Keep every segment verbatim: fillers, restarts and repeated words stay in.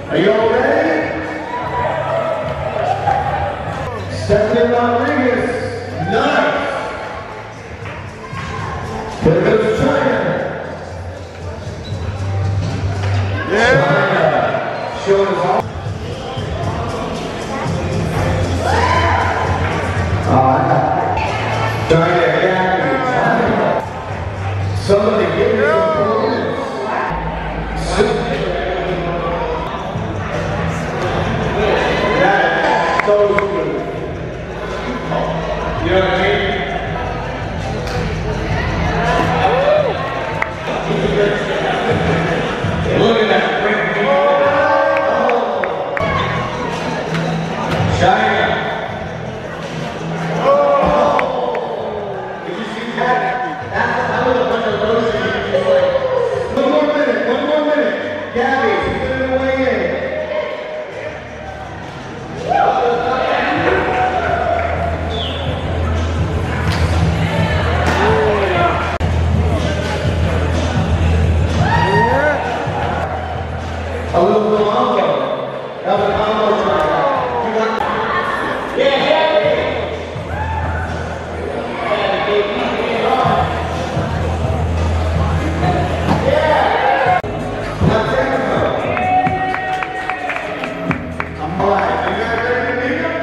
Are you all ready? Stephanie Rodriguez, nice. Here goes China. Yeah. China showing us off. China, yeah. Somebody give me some progress. That's so good. You know what I mean? Look at that. China. A little bit combo. That was a combo try. Yeah, yeah. I'm all right. Are you guys ready to meet him?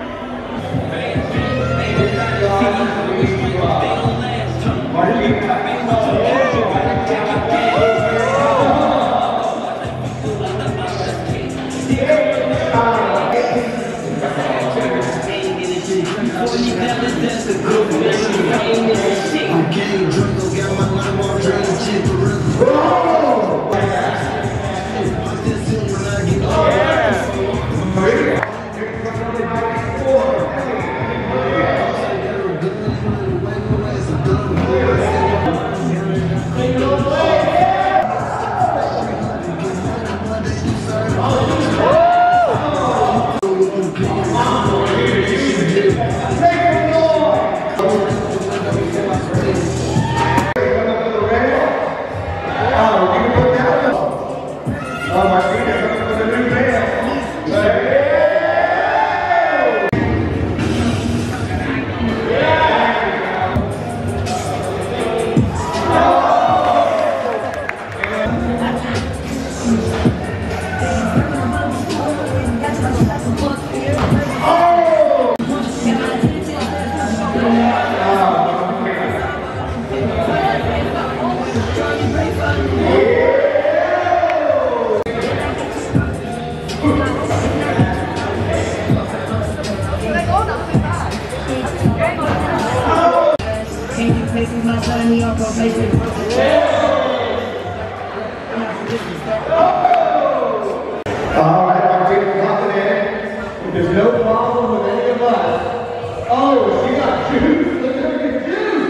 All right, our team is locked in. There's no problem with any of us. Oh, she got juice. Look at her get juice.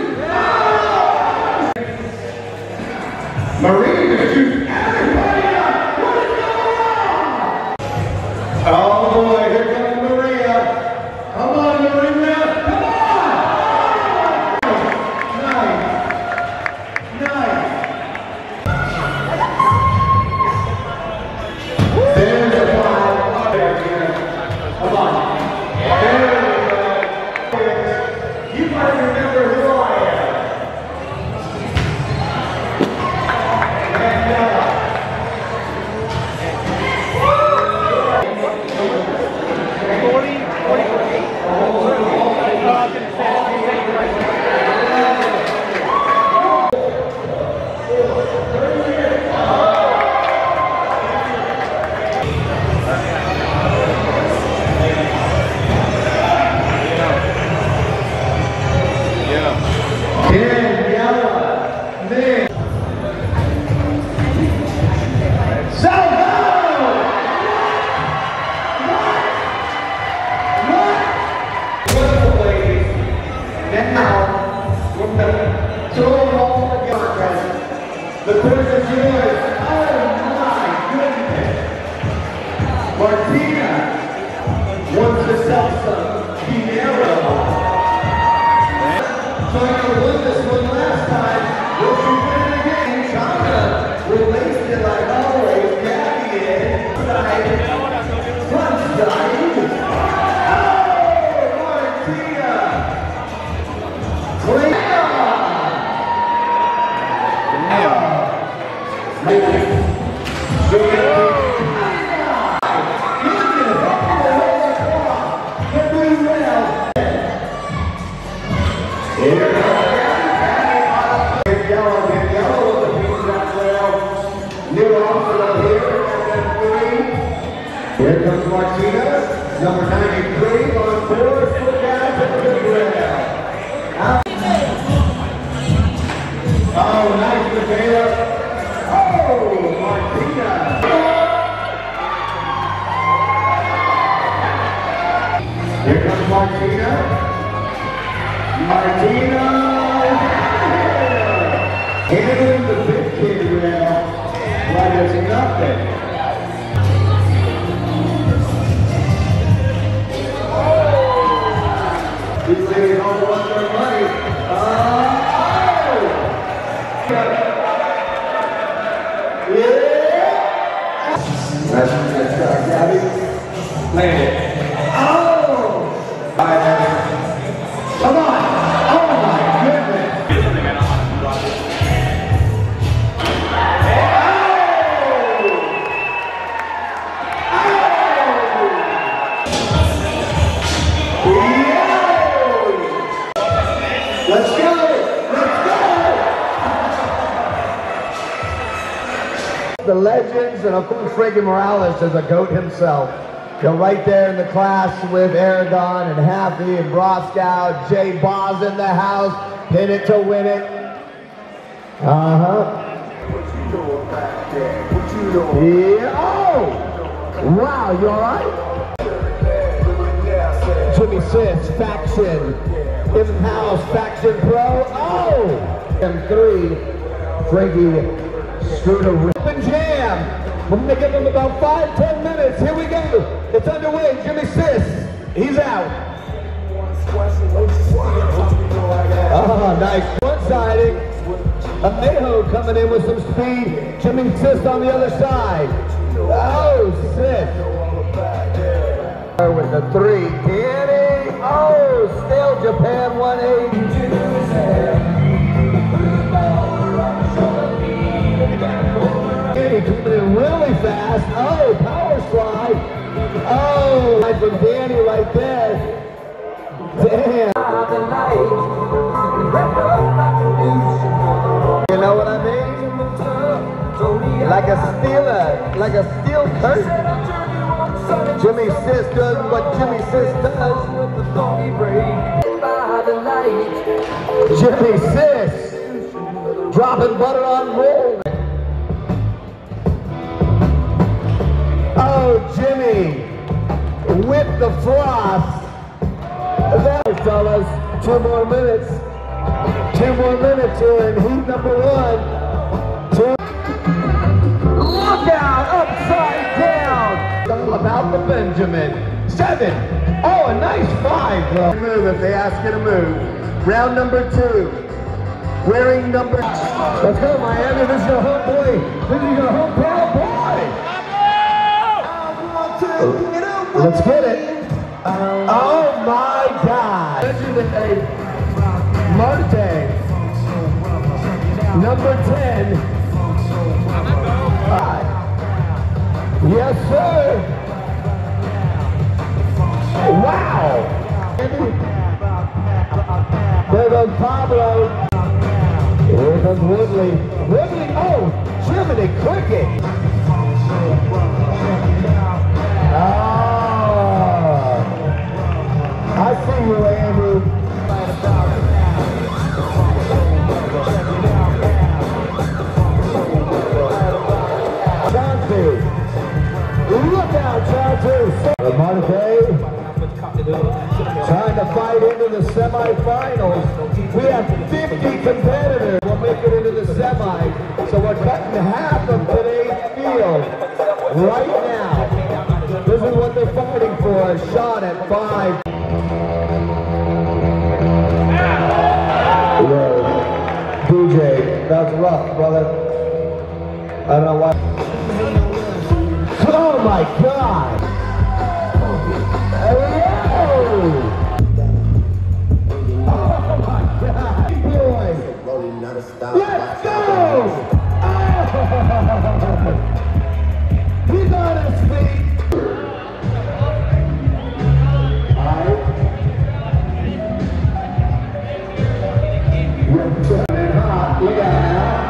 Ah! Marie is juice. Everybody up. What is going on? Oh boy, here comes Maria. Come on, Maria. Come on. Nice. Nice. There's a fly. Come on. There we go. You might remember who I am. And, uh, the quiz is yours. Oh my goodness. Martina wants to sell some dinero. China won this one last time. Will she win it again? China released it like always. Gabby in. Here comes Martina, number ninety-three on board, foot down to the rail. Out. Oh, nice Michaela. Oh, Martina. Here comes Martina. Martina. Handling the big kid rail like it's nothing. These ladies all want their money. Uh, oh! Yeah! That's that's uh, Gabby. Land it. Oh! Five minutes. Come on! Oh my goodness! Let's go! Let's go! The legends, and of course Franky Morales is a GOAT himself. You're right there in the class with Aragon and Happy and Broskow, Jay Boz in the house, hit it to win it. Uh-huh. What you doing back there? What you doing? Yeah. Oh! Wow, you alright? Jimmy Sis, Faction. In-house Faction Pro. Oh! M three. Franky screwed a rip and jam. We're going to give him about five, ten minutes. Here we go. It's underway. Jimmy Sis. He's out. Oh, nice. One-siding. Amejo coming in with some speed. Jimmy Sis on the other side. Oh, Sis. With the three. Danny. Oh, still Japan one eighty. Danny coming in really fast. Oh, power slide. Oh, right from Danny right there. Damn. You know what I mean? Like a steel, like a steel curtain. Jimmy Sis does what Jimmy Sis does. Jimmy Sis dropping butter on roll. Oh, Jimmy with the floss. That fellas, two more minutes. Two more minutes here in heat number one. Two. Look out, upside down. All about the Benjamin. Seven. Oh, a nice five, though. Move if they ask you to move. Round number two. Wearing number. Let's go, Miami. This is your home boy. This is your hometown boy. Let's get it. Oh my God. Legendary Marte. Number ten. Five. Yes, sir. Wow. There goes Pablo. Here comes Woodley. Woodley, oh, Jiminy Cricket. Ah, I see you, Andrew. Look out, Chauncey. Marte trying to fight into the semifinals. We have fifty competitors. We'll make it into the semis. So we're cutting half of today's field right now. This is what they're fighting for. A shot at five. Yeah. D J, that's rough, brother. I don't know why. Oh my God! Hello! Oh my God! Boy! Let's go! Oh. He's on his feet! Alright. We're turning hot. Look out now.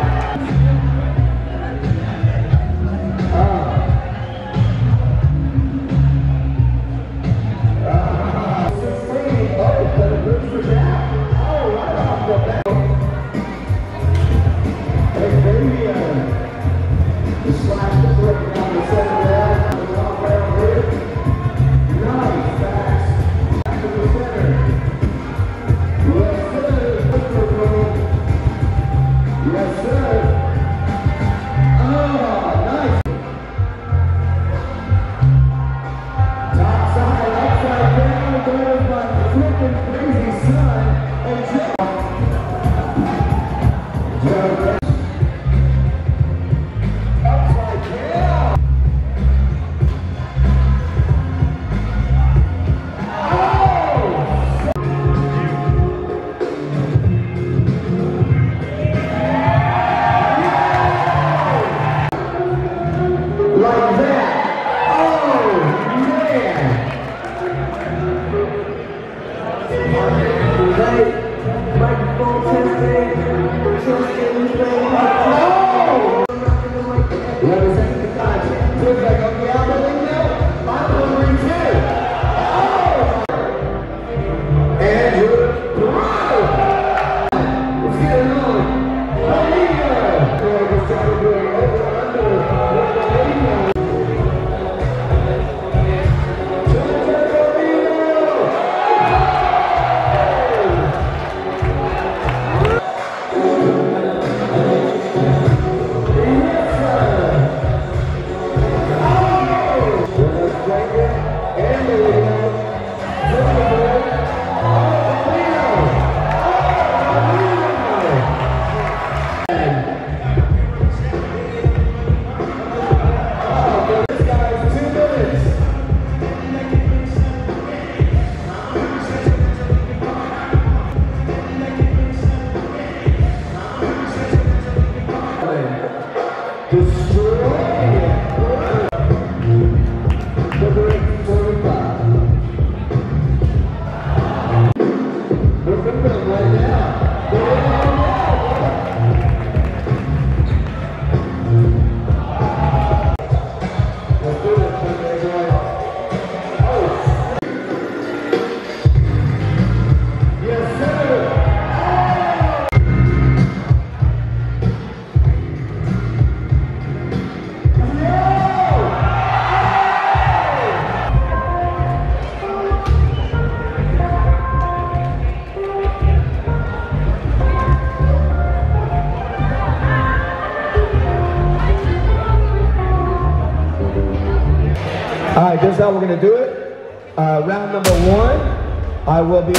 All right, this is how we're going to do it. Uh, round number one, I will be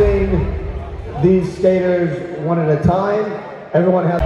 announcing these skaters one at a time. Everyone has...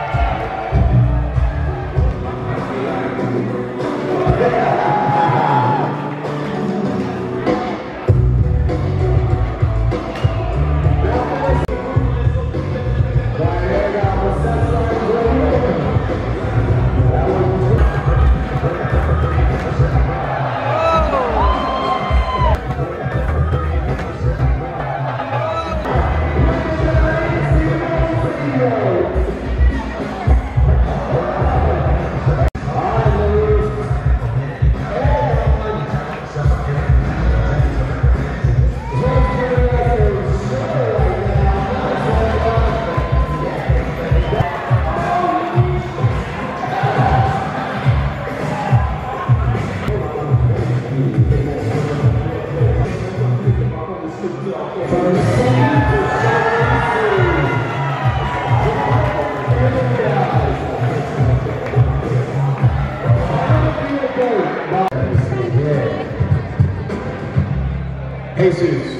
Jesus.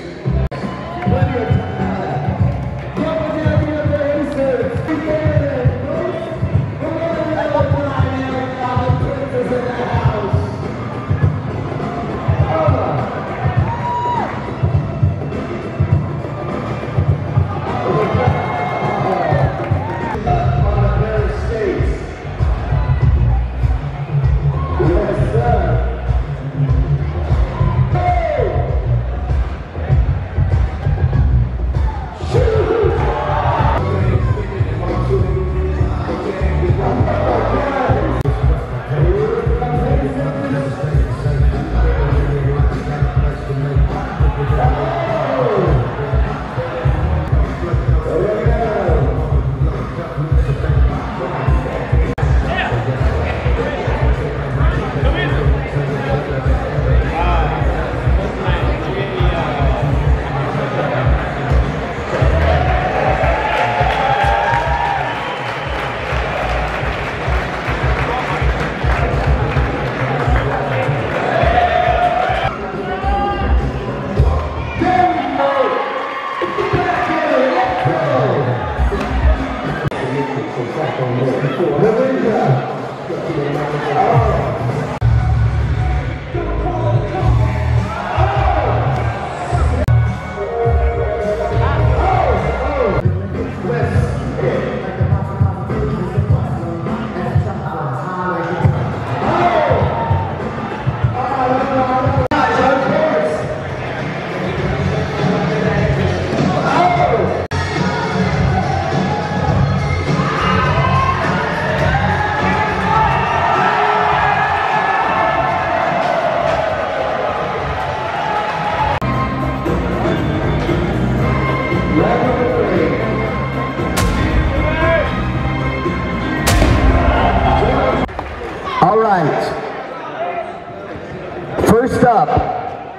First up.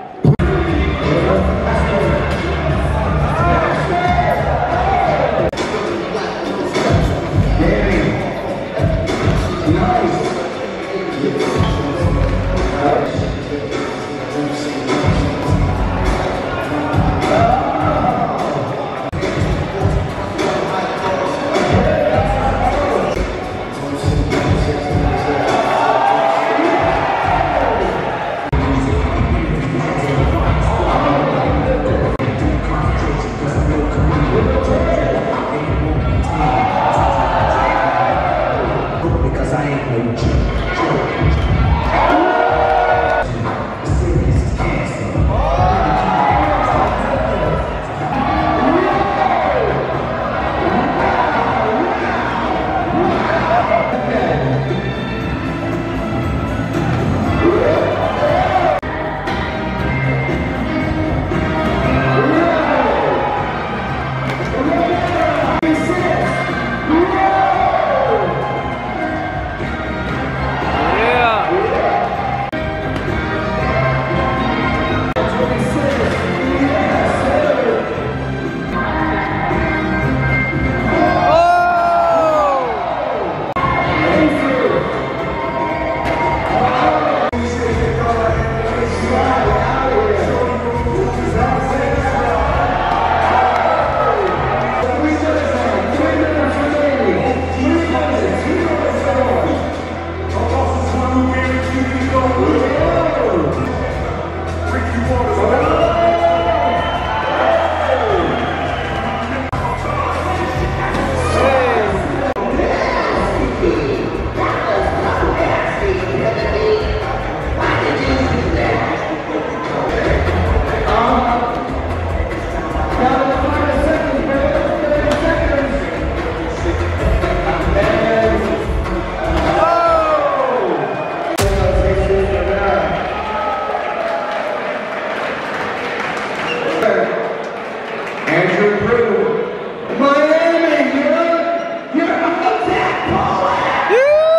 Miami, you're, you're a tech bullet!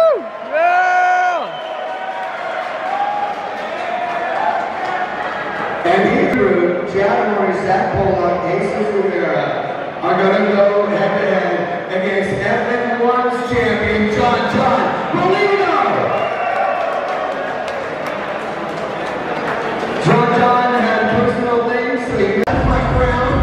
Yeah! And Hebrew, Chad Warner, Zach Pollock, Jesus Rivera are going to go head-to-head against F M I three's champion, John John Molino! John John had personal things, so he got my crown.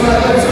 Let's